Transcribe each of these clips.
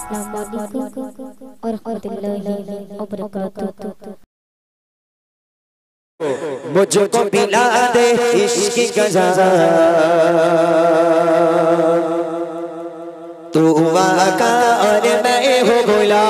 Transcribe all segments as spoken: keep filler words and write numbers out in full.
मुझको पिला दे इश्क का जाम तू आका और मैं हो गुलाम।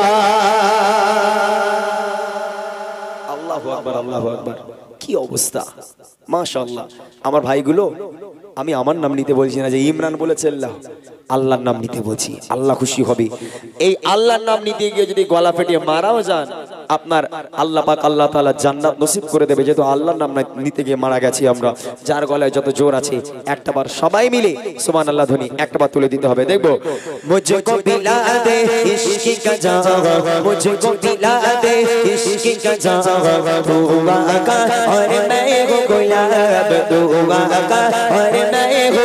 আল্লাহু আকবার আল্লাহু আকবার। কি অবস্থা মাশাআল্লাহ। আমার ভাইগুলো আমি আমার নাম নিতে বলছি না যে ইমরান বলেছে আল্লাহ, আল্লাহর নাম নিতে বলছি, আল্লাহ খুশি হবে। এই আল্লাহর নাম নিতে গিয়ে যদি গলা ফেটিয়ে মারাও যান আপনার আল্লাহ পাক আল্লাহ তাআলা জান্নাত নসিব করে দেবে, যেহেতু আল্লাহর নাম নিতে গিয়ে মারা গেছি আমরা। যার গলায় যত জোর আছে একটাবার সবাই মিলে সুবহানাল্লাহ ধ্বনি একটাবার তুলে দিতে হবে। দেখবো মুঝকো পিলা দে ইশক কা জাম মুঝকো পিলা দে ইশক কা জাম তু আকা और मैं हो गुलाब तू आका और मैं हो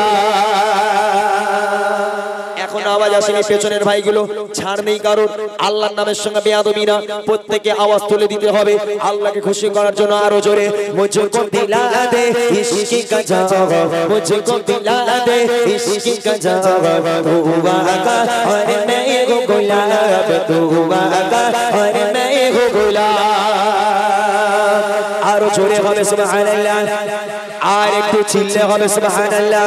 गुलाब। এখন আওয়াজ আসেনি পেছনের ভাইগুলো, ছাড় নেই কারণ আল্লাহর নামের সঙ্গে বেয়াদবি না, প্রত্যেককে আওয়াজ তুলে দিতে হবে আল্লাহকে খুশি করার জন্য আরো জোরে। মুঝকো দিলা দে ইশক কা জাম মুঝকো দিলা দে ইশক কা জাম তু আকা और मैं हो गुलाब तू आका और मैं हो गुलाब। আরো জোরে হবে সুবহানাল্লাহ, আর একটু চিল্লে হবে সুবহানাল্লাহ।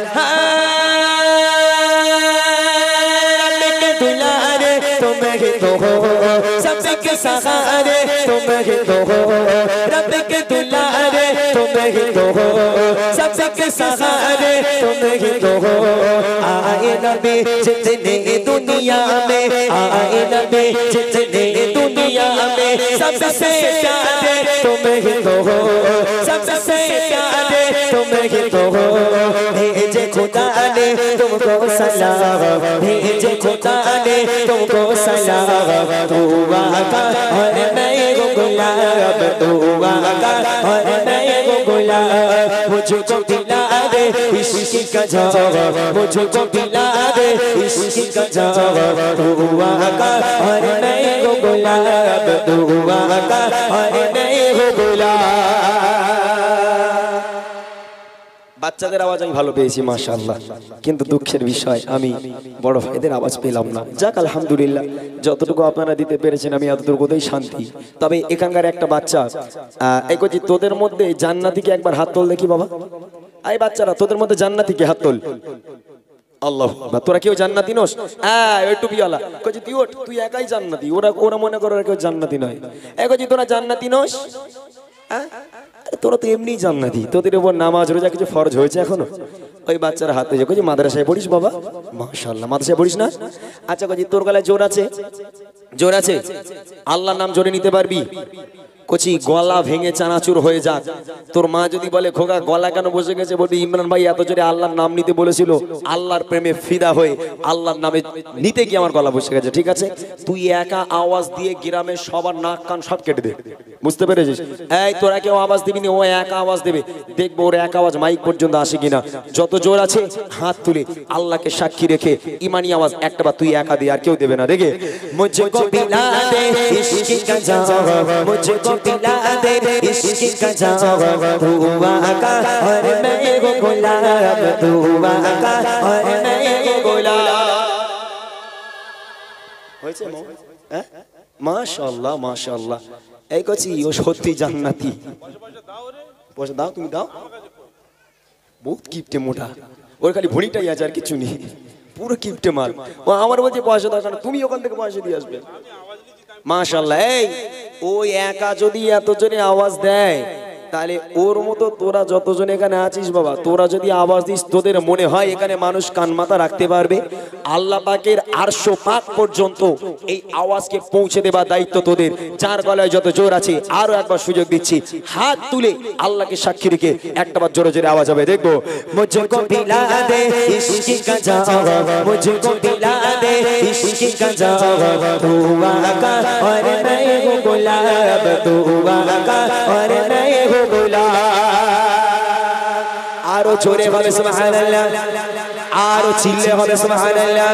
রব্বিকে দুলারে তুমি তো হো सबके सहारे तुम ही तो हो रब्बिके दुलारे तुम ही तो हो सबके सहारे तुम ही तो हो। आए नबी जितने दुनिया में आए नबी जितने दुनिया में सबसे प्यारे तुम ही तो हो सबसे प्यारे तुम ही तो हो। भेजे खुदा ने तुमको सलाम भेजे खुदा ने तुमको सलाम तू आका और मैं हो गुलाब तू आका और मैं हो गुलाब। मुझको पिला दे इश्क का जाम मुझको पिला दे इश्क का जाम तू आका और मैं हो गुलाब तू आका और मैं हो गुलाब। বাচ্চাদের আওয়াজ আমি ভালো পেয়েছি মাশাআল্লাহ, কিন্তু দুঃখের বিষয় আমি বড় ভাইদের আওয়াজ পেলাম না। যাক আলহামদুলিল্লাহ, যতটুকু আপনারা দিতে পেরেছেন আমি এতটুকুতেই শান্তি। তবে এখানকার একটা বাচ্চা এই কচি তোদের মধ্যে জান্নাতীকে একবার হাত তোল দেখি বাবা। এই বাচ্চারা তোদের মধ্যে জান্নাতীকে হাত তোল। আল্লাহ তোরা কেউ জান্নাতি নোস? হ্যাঁ ওই টুপিওয়ালা কচি তুই ওঠ, তুই একাই জান্নাতি, ওরা ওরা মনে করে কেউ জান্নাতি নয়। এই কচি তোরা জান্নাতি নোস? হ্যাঁ তোরা তো এমনি জান্নাতি, তোদের উপর নামাজ রোজা কিছু ফরজ হয়েছে এখনো? ওই বাচ্চারা হাতে যে কচি মাদ্রাসায় পড়িস বাবা? মাশাআল্লাহ মাদ্রাসায় পড়িস না? আচ্ছা কচি তোর গলায় জোর আছে? জোর আছে? আল্লাহর নাম জোরে নিতে পারবি? কচি গলা ভেঙে চানাচুর হয়ে যাক, তোর মা যদি বলে খোকা গলা কেন বসে গেছে, বলবি ইমরান ভাই এত জোরে আল্লাহর নাম নিতে বলেছিল, আল্লাহর প্রেমে ফিদা হয়ে আল্লাহর নামে নিতে গিয়ে আমার গলা বসে গেছে। ঠিক আছে, তুই একা আওয়াজ দিয়ে গ্রামের সবার নাক কান সব কেটে দে, বুঝতে পেরেছিস? এই তোরা কেউ আওয়াজ দিবি না, ও একা আওয়াজ দেবে, দেখবো ওর এক আওয়াজ মাইক পর্যন্ত আসে কিনা। যত জোর আছে হাত তুলে আল্লাহকে সাক্ষী রেখে ইমানি আওয়াজ একটা বার তুই একা দিয়ে আর কেউ দেবে না। দেখে মুঝকো পিলা দে ইশক কা জাম মুঝকো पिला दे इश्क का जाम तू आका और मैं हो गुलाब तू आका और मैं हो गुलाब। হয়েছে হ্যাঁ মাশাআল্লাহ মাশাআল্লাহ। এই কচি ও সত্যি জান্নাতি। পয়সা দাও, তুমি দাও, বহুত কিপটে মোটা, ওর খালি ভুঁড়িটাই আছে আর কিছু নেই, পুরো কিপটে মাল। ও আমার বলছে পয়সা দাও, কারণ তুমি ওখান থেকে পয়সা দিয়ে আসবে। মাশাআল্লাহ। এই ওই একা যদি এত জনে আওয়াজ দেয় তাহলে ওর মতো তোরা যতজন এখানে আছিস বাবা, তোরা যদি আওয়াজ দিস তোদের মনে হয় এখানে মানুষ কান মাথা রাখতে পারবে? আল্লাহ পাকের আরশ পাক পর্যন্ত এই আওয়াজকে পৌঁছে দেবার দায়িত্ব তোদের। যার গলায় যত জোর আছে আরো একবার সুযোগ দিচ্ছি, হাত তুলে আল্লাহকে সাক্ষী রেখে একটাবার জোরে জোরে আওয়াজ হবে। দেখবো মুঝকো পিলা দে ইশক কা জাম মুঝকো পিলা দে इश्क का जाम तू आका और मैं हो गुलाब तू आका और मैं हो गुलाब। आरो जोरे হবে সুবহানাল্লাহ, आरो চিল্লে হবে সুবহানাল্লাহ।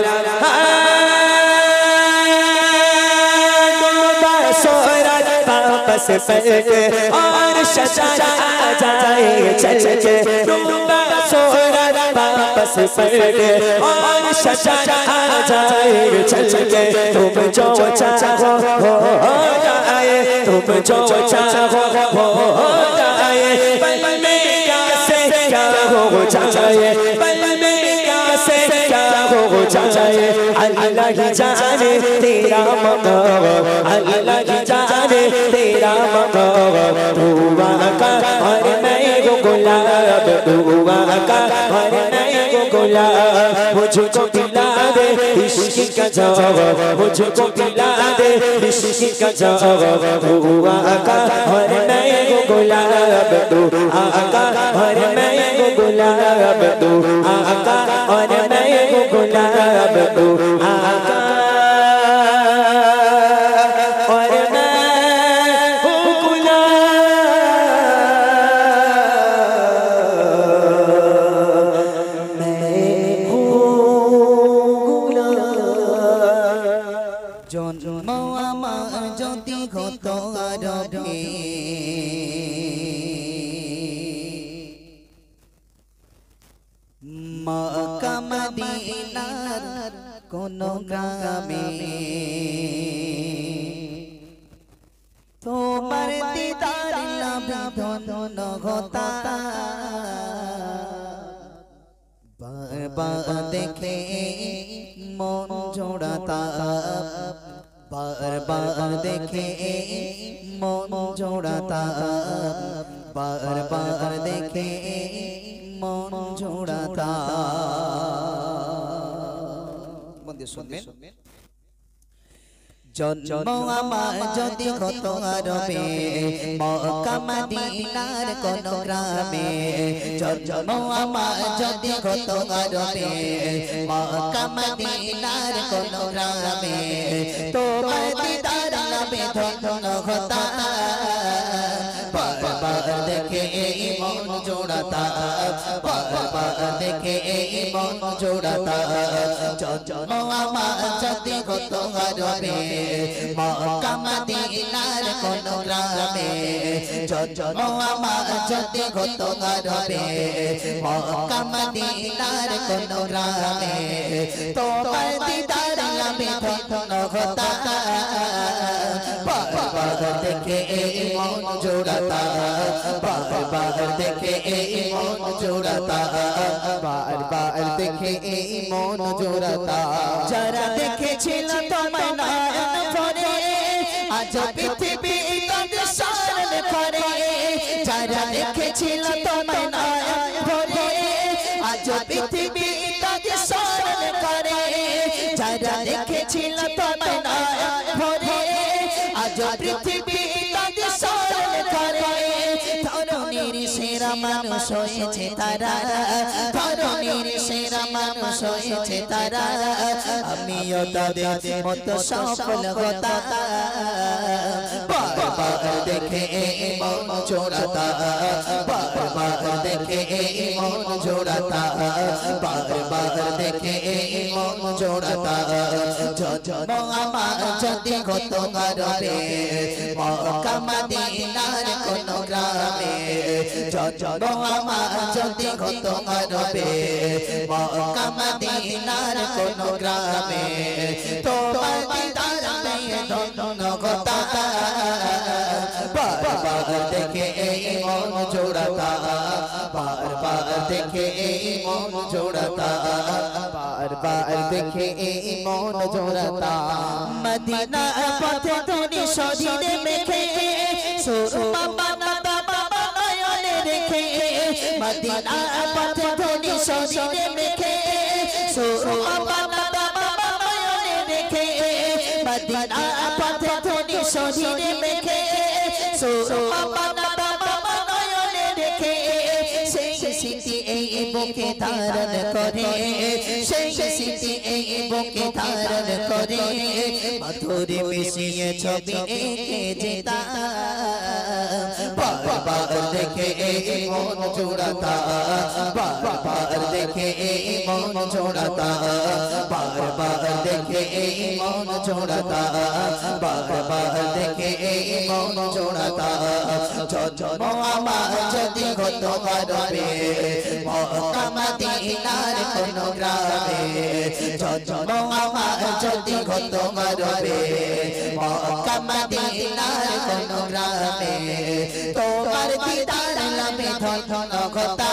वापस पलटे और शजा जाए चल के से पढ़के और सजाया जाए चल के तुम जो चाहो हो जाए तुम जो चाहो हो जाए पल में क्या से क्या हो जाए पल में क्या से क्या हो जाए अल्लाह ही जाने तेरा मकाम अल्लाह ही जाने तेरा मकाम दुआ का और मैं को गुलाब दुआ का और मैं को गुलाब मुझको पिला दे इश्क का जवाब मुझको पिला दे इश्क का जवाब दुआ का और मैं को गुलाब दुआ का और मैं को गुलाब दुआ का और मैं को गुलाब दुआ का और मैं को गुलाब मैं को गुलाब जन्म আমার যদি হতো আরবে মক্কা মদিনার কোন গ্রামে তোমার দিদার লাভে ধন্য হতা বারবার দেখে মন জোড়াতা বারবার দেখে মন জোড়াতা বারবার দেখে মন জোড়াতা বন্ধু শুনবেন জন্ম আমার যদি হতো আরবে মক্কা মদিনার কোন গ্রামে জন্ম আমার যদি হতো আরবে মক্কা মদিনার কোন গ্রামে তোমার দিদার লাভে ধন্য হতা বারবার দেখে মন জোড়াতা বারবার দেখে মন জোড়াতা জন্ম আমার যদি হতো আরবে মক্কা মদিনার কোন গ্রামে জন্ম আমার যদি হতো আরবে মক্কা মদিনার কোন গ্রামে তোমার দিদার লাভে ধন্য হতা বারবার দেখে মন জোড়াতা বারবার দেখে মন জোড়াতা বারবার দেখে মন জোড়াতা যারা দেখেছিল তোমায় নয়ন ভরে আজ পৃথিবী তাদের স্মরণ করে যারা দেখেছিল তোমায় নয়ন ভরে আজ পৃথিবী তাদের স্মরণ করে যারা দেখেছিল তোমায় নয়ন ভরে আজ পৃথিবী তাদের স্মরণ করে ধরণীর সেরা মানুষ হয়েছে তারা ধরণীর সেরা মানুষ হয়েছে তারা আমিও তাদের মতো সফল হতা বারবার দেখে মন জোড়াতা বারবার দেখে মন জোড়াতা বারবার দেখে মন জোড়াতা জন্ম আমার যদি হতো আরবে মক্কা মদিনার কোন গ্রামে জন্ম আমার যদি হতো আরবে মক্কা মদিনার কোন গ্রামে তোমার দিদার পেয়ে ধন্য হতা বারবার দেখে মন জোড়াতা বারবার দেখে মন জোড়াতা বারবার দেখে মন জোড়াতা মদিনা পথে ধনি শরীরে মেখে সুরমা বানাতা বাবা নয়নে রেখে মদিনা পথে ধনি শরীরে মেখে সুরমা বানাতা বাবা নয়নে রেখে মদিনা পথে ধনি শরীরে মেখে সুরমা বানাতা বাবা নয়নে রেখে সেই স্মৃতি এই বুকে ধারণ করে সেই স্মৃতি এই বুকে ধারণ করে মধুর মিশিয়ে ছবি এঁকে যেতা বারবার দেখে মন জোড়াতা বারবার দেখে মন জোড়াতা বারবার দেখে মন জোড়াতা বারবার দেখে মন জোড়াতা জন্ম আমার যদি হতো আরবে মক্কা মদিনার কোন কোন গ্রামে জন্ম আমার যদি হতো তোমার হবে মক্কা মদিনার কোন গ্রামে তোমার দিদার লাভে ধন্য কথা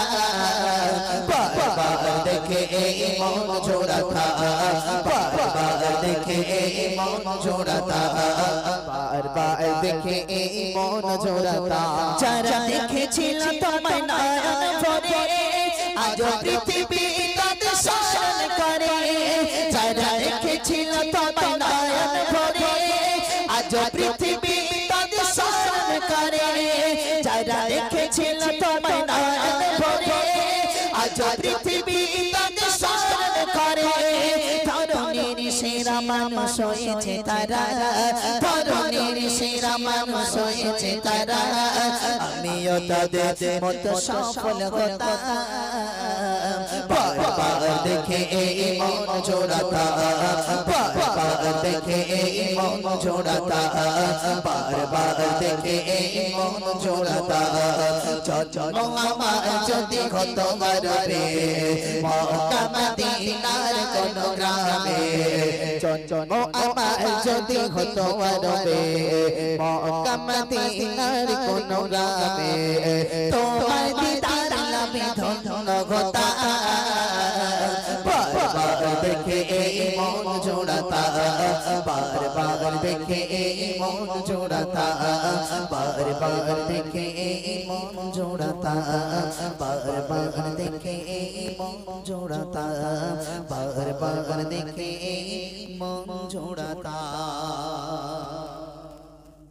বারবার দেখে এই মন জোড়াতা বারবার দেখে এই মন জোড়াতা বারবার দেখে এই মন জোড়াতা যারা দেখেছিল তোমায় নয়ন ভরে আজ পৃথিবী তাদের শাসন করে যারা দেখেছিল তোমায় নয়ন ভরে আজ পৃথিবী তাদের শাসন করে যারা দেখেছিল তোমায় নয়ন ভরে আজ পৃথিবী তাদের শাসন করে ধরণীর সেরা মানুষ হয়েছে তারা ধরণীর সেরা মানুষ হয়েছে তারা আমিও তাদের মতো সফল হতাম বারবার দেখে এই মন জোড়াতা বারবার দেখে এই মন জোড়াতা বারবার দেখে এই মন জোড়াতা জন্ম আমার যদি হতো মারবে মক্কা মদিনার কোন গ্রামে জন্ম আমার যদি হতো মারবে মক্কা মদিনার কোন গ্রামে তোমার দিদার লাভে ধন্য কথা বারবার দেখে এই মন জোড়াতা বারবার দেখে এই মন জোড়াতা বারবার দেখে এই মন জোড়াতা বারবার দেখে এই মন জোড়াতা বারবার দেখে এই মন জোড়াতা